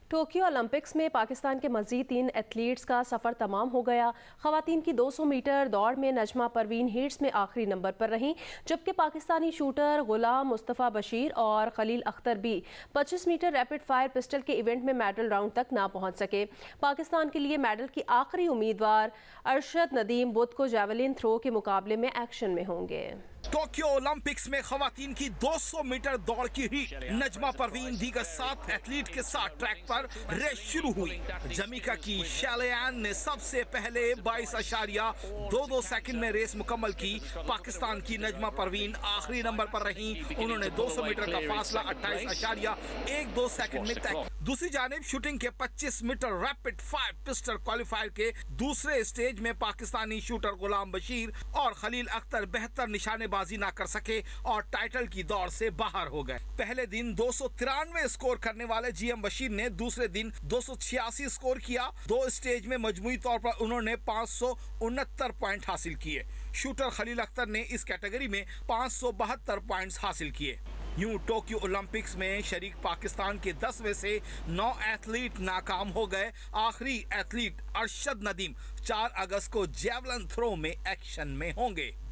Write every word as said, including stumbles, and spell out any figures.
Tokyo Olympics में पाकिस्तान के मजीद तीन एथलीट्स का सफर तमाम हो गया। खवातीन की दो सौ मीटर दौड़ में नजमा परवीन हीट्स में आखिरी नंबर पर रहीं, जबकि पाकिस्तानी शूटर गुलाम मुस्तफ़ा बशीर और खलील अख्तर भी पच्चीस मीटर रैपिड फायर पिस्टल के इवेंट में मेडल राउंड तक ना पहुंच सके। पाकिस्तान के लिए मेडल की आखिरी उम्मीदवार अरशद नदीम बुध को जैवलिन थ्रो के मुकाबले में एक्शन में होंगे। टोक्यो ओलंपिक्स में खवातीन की दो सौ मीटर दौड़ की हीट नजमा परवीन दीगर सात एथलीट के साथ ट्रैक पर रेस शुरू हुई। जमीका की शैलेयान ने सबसे पहले बाईस अशारिया दो दो सेकंड में रेस मुकम्मल की। पाकिस्तान की नजमा परवीन आखिरी नंबर पर रही। उन्होंने दो सौ मीटर का फासला अट्ठाईस अशारिया एक दो सेकंड में तय। दूसरी जानिब शूटिंग के पच्चीस metre rapid fire pistol qualifier के दूसरे स्टेज में पाकिस्तानी शूटर गुलाम बशीर और खलील अख्तर बेहतर निशानेबाजी ना कर सके और टाइटल की दौड़ से बाहर हो गए। पहले दिन दो सौ तिरानवे स्कोर करने वाले जीएम बशीर ने दूसरे दिन दो सौ छियासी स्कोर किया। दो स्टेज में मजमूई तौर पर उन्होंने पाँच सौ उनहत्तर पॉइंट हासिल किए। शूटर खलील अख्तर ने इस कैटेगरी में पाँच सौ बहत्तर पॉइंट हासिल किए। यूं टोक्यो ओलंपिक्स में शरीक पाकिस्तान के दस में से नौ एथलीट नाकाम हो गए। आखिरी एथलीट अरशद नदीम चार अगस्त को जैवलिन थ्रो में एक्शन में होंगे।